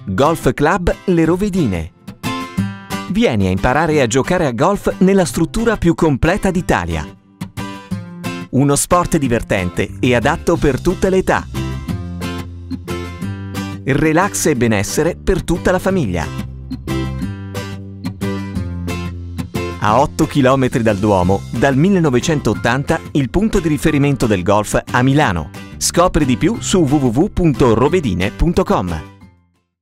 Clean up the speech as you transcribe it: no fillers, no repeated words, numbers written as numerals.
Golf Club Le Rovedine. Vieni a imparare a giocare a golf nella struttura più completa d'Italia. Uno sport divertente e adatto per tutte le età. Relax e benessere per tutta la famiglia. A 8 km dal Duomo, dal 1980 il punto di riferimento del golf a Milano. Scopri di più su www.rovedine.com.